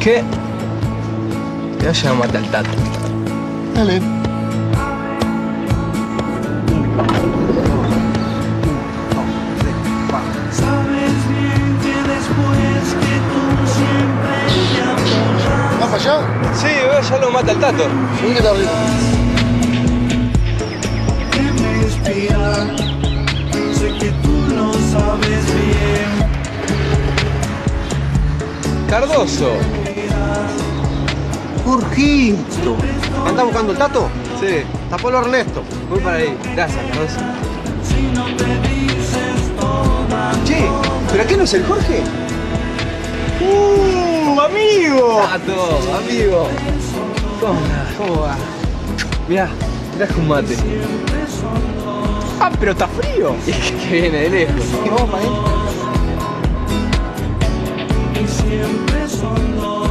qué? Te vaya a matar el Tato. Dale. ¿Vas para allá? Sí, ya lo mata el Tato. Subí que está arriba. Sé que tú lo sabes bien. Cardoso. Jorgito. ¿Andás buscando el Tato? Sí, Tapalo Ernesto. voy para ahí. Gracias, Cardoso. Si no te dices toda. Che, ¿pero aquel no es el Jorge? ¡Amigo! Tato, amigo. ¿Cómo andás? ¿Cómo va? Mirá, traje un mate. Ah, pero está frío. Y es que viene de lejos. ¿Y vamos para ahí? Y siempre son dos.